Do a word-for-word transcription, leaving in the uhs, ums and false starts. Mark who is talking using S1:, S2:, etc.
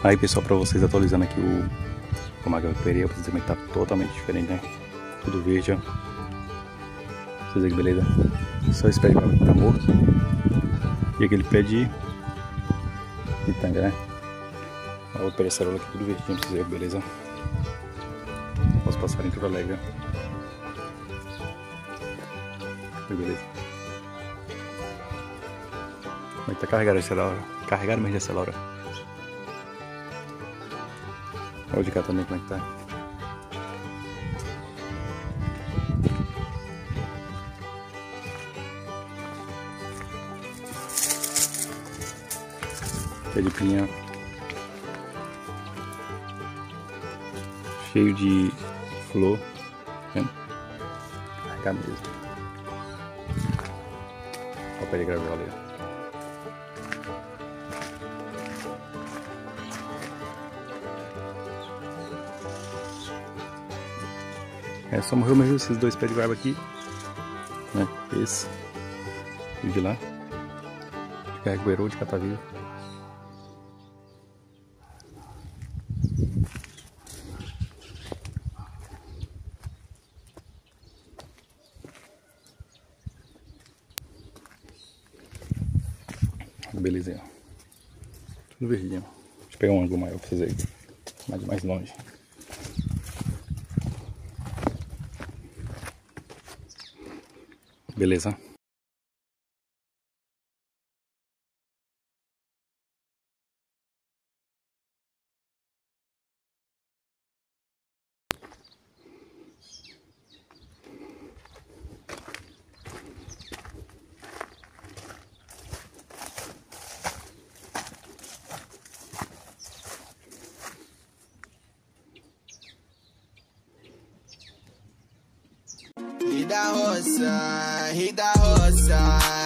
S1: Aí pessoal, pra vocês, atualizando aqui o, o Magawa Pereira, pra vocês verem que tá totalmente diferente, né? Tudo verde, ó. Vocês verem que beleza. Só esse pé de goiaba que tá morto. E aquele pé de pitanga, né? A outra pé de acerola aqui tudo verdinho, pra vocês verem que beleza. Os passarinhos tudo alegre, ó. Que beleza. Como é que tá carregado essa laura? Carregado mesmo essa laura. Olha o de cá também como é que tá. Pé de pinha. Cheio de flor. Vendo? Carregado mesmo. Olha o pé de graviola ali. É, só morreu mesmo esses dois pés de goiaba aqui, né? Esse e o de lá. De carregueiro de catavira. Belezinha. Tudo verdinho. Deixa eu pegar um ângulo maior pra vocês aí. Mais, mais longe. Beleza?
S2: Rei da roça, rei da roça.